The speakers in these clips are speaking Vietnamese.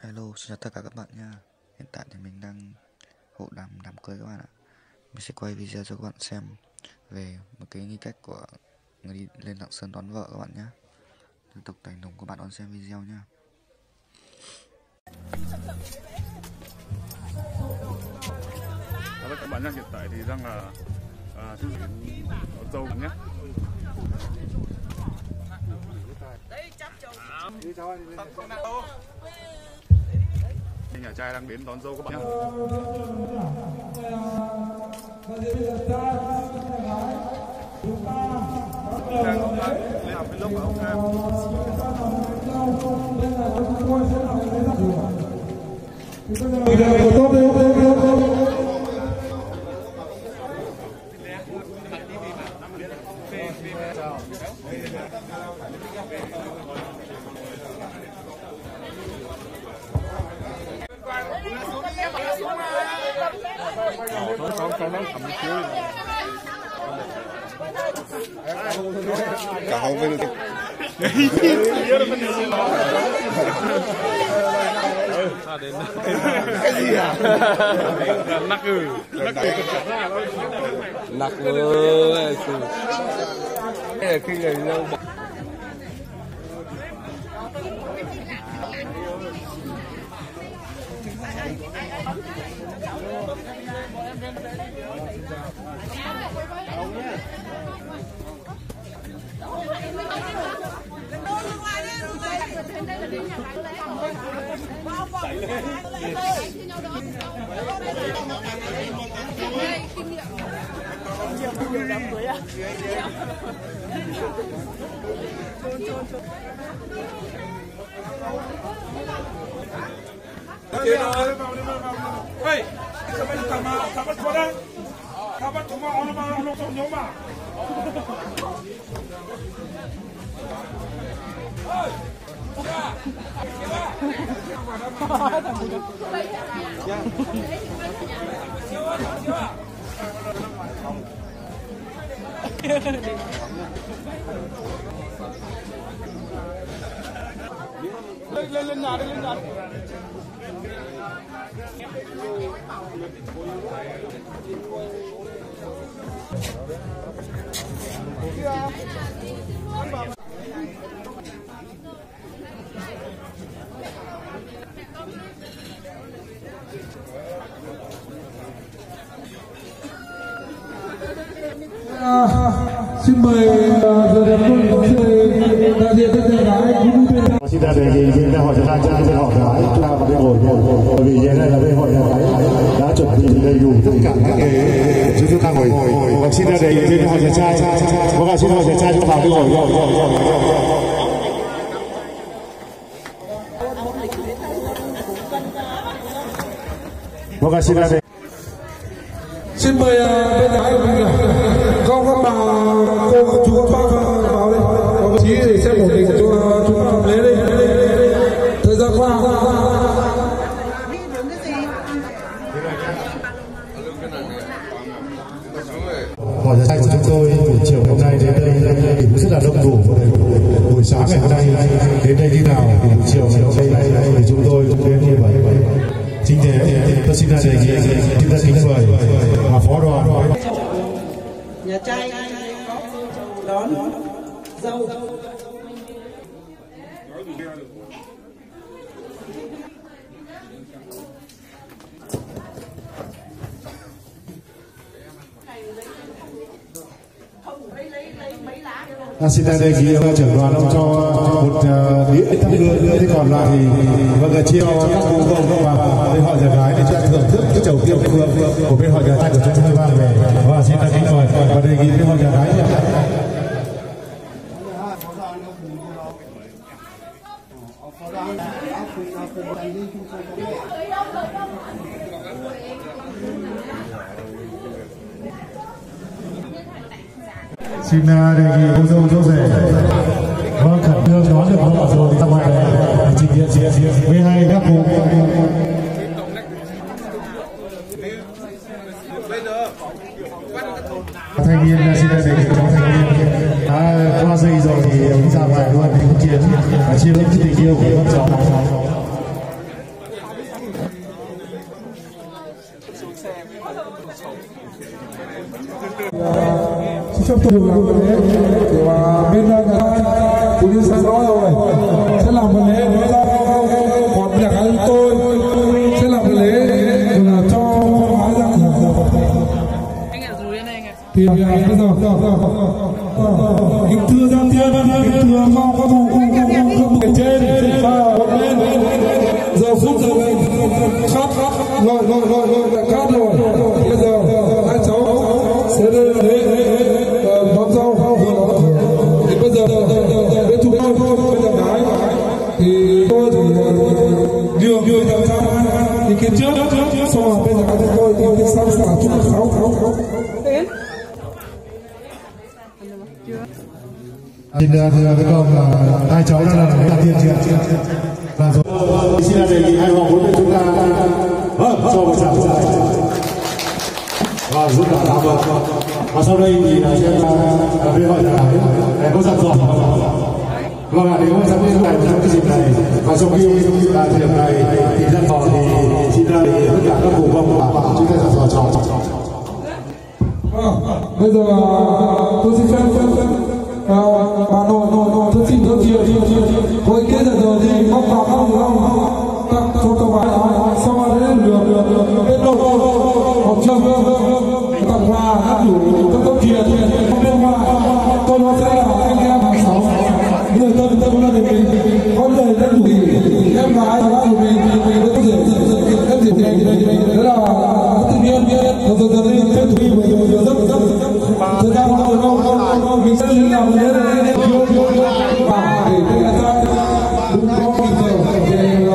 Hello, xin chào tất cả các bạn nha. Hiện tại thì mình đang hộ đám cưới các bạn ạ. Mình sẽ quay video cho các bạn xem về một cái nghi cách của người đi lên Lạng Sơn đón vợ các bạn nhé. Tiếp tục thành đồng các bạn đón xem video nha. Chào các bạn nhé, hiện tại thì đang là chương trình đón dâu nhé. Nhà trai đang đến đón dâu các bạn nhé. Cả không bên được. Cái gì à? Nắc ơi. Đây là khi người lâu lên nhà đi, lên nhà. Xin mời giờ đẹp hơn, xin mời đại diện tất cả gái xin ra đề nghị bên hội nhà trai bên họ gái chúng ta vào bên ngồi bởi vì như này là bên hội nhà gái đã chuẩn bị đầy đủ tất cả các nghề để chúng ta ngồi. Và xin ra đề nghị bên hội nhà trai và xin hội nhà trai chúng ta vào bên ngồi. Và xin ra đề. xin mời bên gái của mình con các bà cô chú các bác vào đây có chí để xem ổn định cho chúng ta làm lễ đây. Thời gian qua Hội nhà trai của chúng tôi buổi chiều hôm nay đến đây thì cũng rất là đông đủ. Buổi sáng ngày hôm nay đến đây đi nào thì buổi chiều ngày hôm nay thì chúng tôi cũng đến như vậy. Chính thế tôi xin ra đề nghị chúng ta kính mời phó đoàn nhà trai đón dâu. Xin ra đề nghị trưởng đoàn ông cho một đĩa thắp hương nữa, thế còn lại thì chia cho các cô dâu các bà bên họ nhà gái để cho thưởng thức cái chầu kiệu phương của bên họ nhà trai của chúng tôi mang về. Và xin ra kính mời và đề nghị bên họ nhà gái xin đề nghị cô dâu dỗ rể vâng khẩn trương đón được vợ rồi ra ngoài để trình diện với hai các cụ. Thanh niên xin đề nghị cháu thanh niên qua dây rồi thì ông ra ngoài luôn thì cũng chia chia lên tình yêu của con cháu. tục làm vấn lễ của bên nhà cũng như sẽ nói rồi sẽ làm vấn lễ còn nhà chúng tôi sẽ làm vấn lễ là cho hóa ra thì bây giờ kính thưa gia tiên kính thưa mong các vụ ở trên và giờ phút giờ này khát khát rồi bây giờ hai cháu sẽ lên đón dâu vừa đó thì bây giờ đến chúng tôi bây giờ gái thì tôi thì nhường làm sao ý kiến trước xong rồi bây giờ chúng tôi ý kiến sau là chúng tôi sáu Xin với công hai cháu đã là người tiên chưa? Là rồi. Xin đề nghị hai họ bốn bên chúng ta cho một tràng vỗ tay. Và giúp đỡ tham vâng. Và sau đây thì sẽ bên họ nhà để có dặn dò. Vâng ạ, nếu trong cái dịp này và trong khi tại thời điểm này thì dặn dò thì xin tất cả các cụ vong và chúng ta dặn dò cho. Bây giờ tôi xin phép bà nội tôi xin rất nhiều với cái giờ thì mong bà không tặng cho các bạn sau đó đến được bên nội học trường tặng hoa hát đủ các tấm tiền bên hoa tôi nói sẽ là anh em hàng sáu người tâm là mình có lời rất đủ em gái là của mình có thể em gì đấy là tự nhiên giờ đây thêm thủy mình rất thời gian không mình sẽ làm thế này và để đây là sao đúng có bây giờ để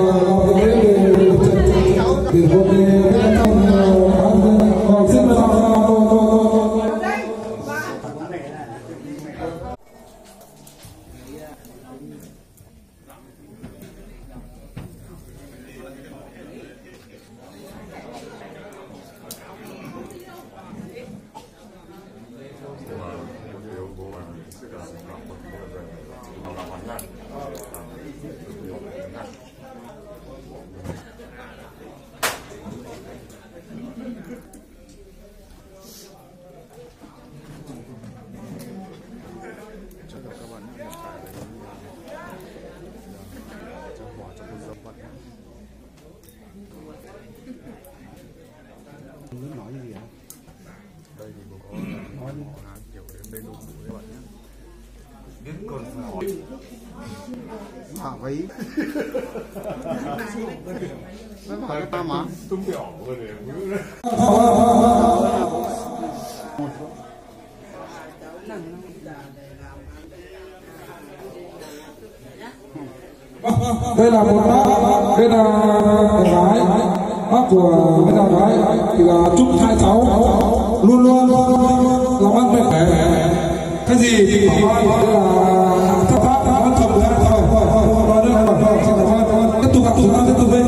Váy nó hỏi ta mà tung biểu rồi để đây là một bác đây là gái bác của bên nhà gái thì là chúc hai cháu luôn luôn làm ăn mạnh khỏe cái gì thì bảo đây là thấp pháp vẫn cầm được thôi tiếp tục gặp chúng ta tiếp tục bên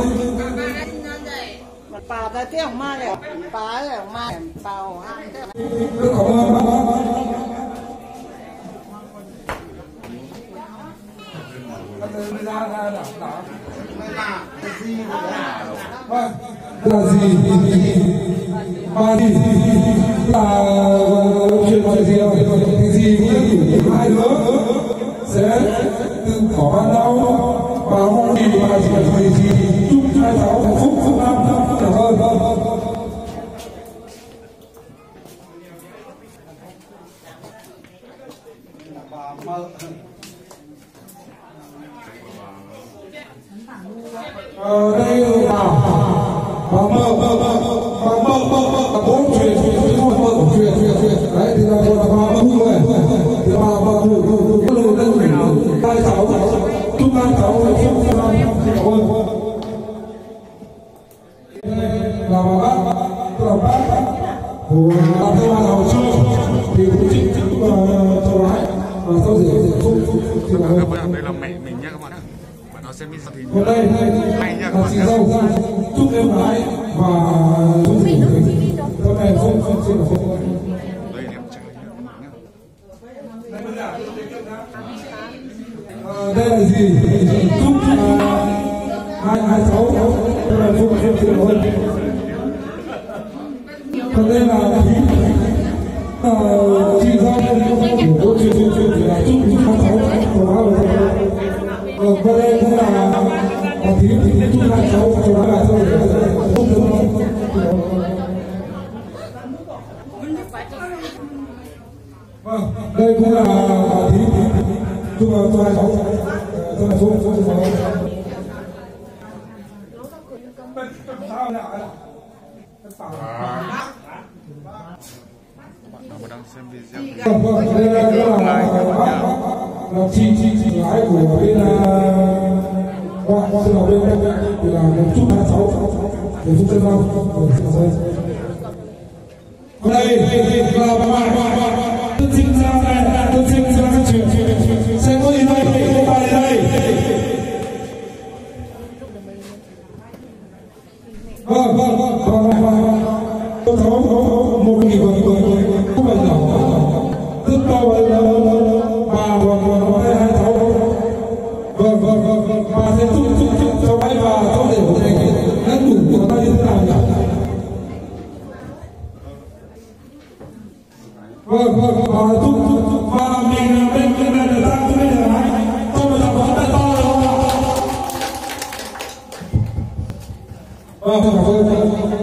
bà ta tiếng ma lẻ bà lẻ ma tàu hai cảm ơn bác là gì ba đi là chuyện gì thì gì hai đứa sẽ từ bỏ ban đầu và mong gì mà gì chúc hai cháu hạnh phúc phúc năm cảm ơn đây là bà mơ bốn chuyện đấy thì là một bà mơ người thì bà ngủ cái lùi lên hai cháu chúc hai cháu hạnh phúc năm cảm ơn là bác của làm theo ban đầu chưa thì cũng chính cháu gái và sau gì thì là đây là mẹ mình nhá các bạn ạ. Và nó sẽ bị thì hôm nay là chị dâu chúc em gái và chú rể hôm nay không xin là không đây em trai đây là gì chúc hai cháu hôm nay không xin là hơn còn đây là chị dâu thì chúng ta cháu nói là thôi đây cũng là thí chung là cho hai cháu cho là số bạn đang xem video là chị gái của bên hoa xin lỗi bên là một chút hai cháu để chúng tôi đây là bà tôi xin ra đây tôi xin ra chuyện sẽ có gì đây có bài đây vâng tôi có một cái gì không phải nhỏ rất to bà hai cháu vâng bà sẽ chúc cháu gái và cháu để của thầy đã đủ của ta như thế nào nhỉ vâng bà chúc và mình bên này là trang cho bây giờ cho một tràng pháo tay to được không ạ vâng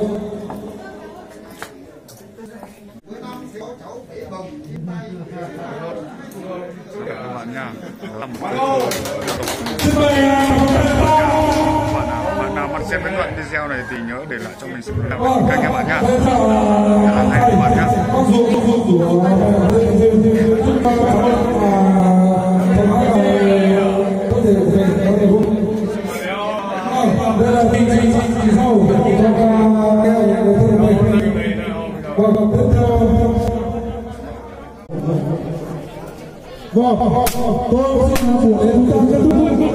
các bạn nha. Bạn nào mà xem đến đoạn video này thì nhớ để lại cho mình sự làm kênh các bạn nhá. Rất là hay các bạn nhá. Tôi xin buổi đến chúng ta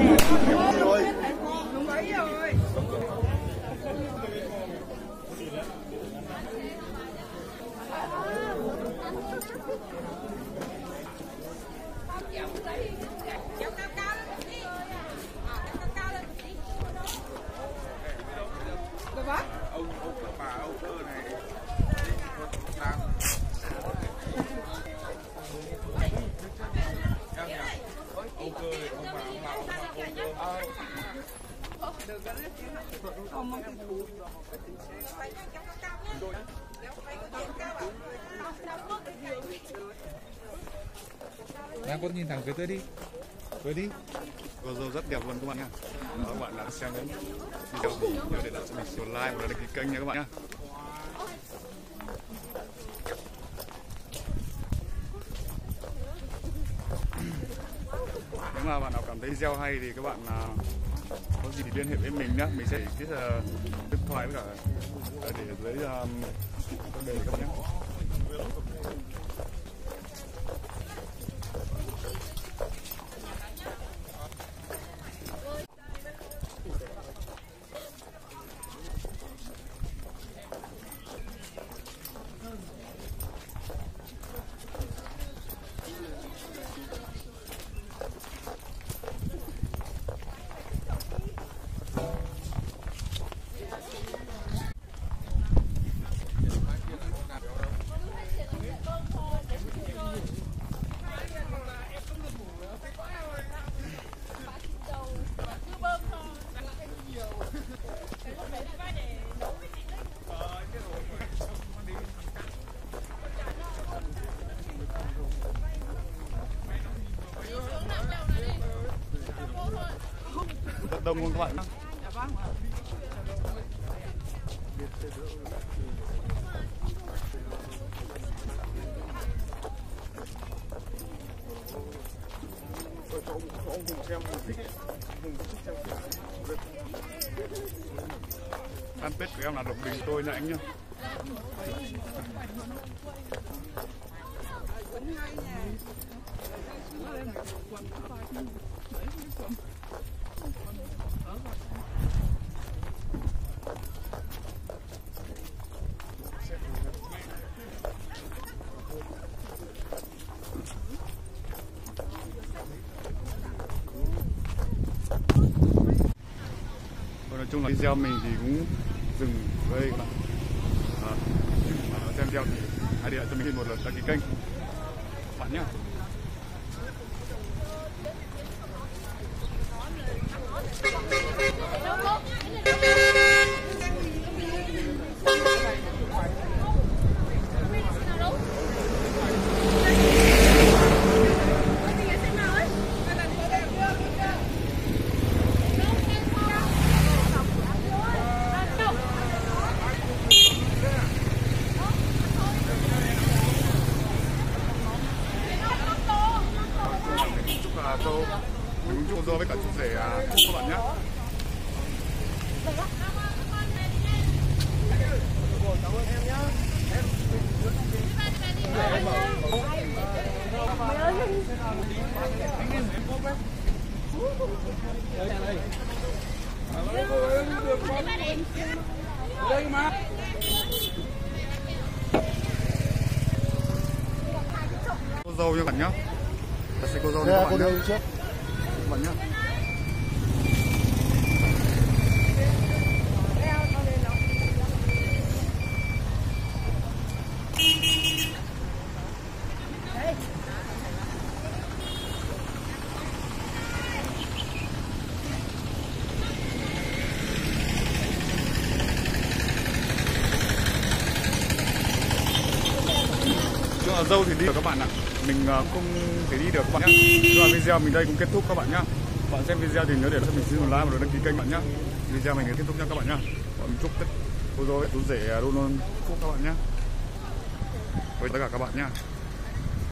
Đang con nhìn thẳng phía tôi đi. Với đi. Video rất đẹp luôn các bạn nha. Các bạn đã xem đến video thì nhớ để lại cho mình số like và đăng ký kênh nha các bạn nhé. Nếu mà bạn nào cảm thấy video hay thì các bạn có gì thì liên hệ với mình nhé. Mình sẽ tiết điện thoại với cả để dưới đề các bạn nhé. Rất đông luôn các bạn nhé. Fanpage của em là Lộc Bình tôi nha anh nhé. Nói chung là video mình thì cũng dừng ở đây các bạn. Xem video thì hãy để lại cho mình một lượt đăng ký kênh các bạn nhé. Hello. Đây mà. Cô dâu nha các bạn nhá. Ta sẽ cô dâu nha các bạn nhá. Các bạn nhá. Chúng là dâu thì đi được các bạn ạ. Mình không thể đi được các bạn nhé. Và video mình đây cũng kết thúc các bạn nhé. Bạn xem video thì nhớ để cho mình xin một like và đăng ký kênh bạn nhé. Video mình đến kết thúc nha các bạn nhé. Bọn mình chúc tất cô dâu chú rể luôn luôn phúc các bạn nhé. Với tất cả các bạn nhé.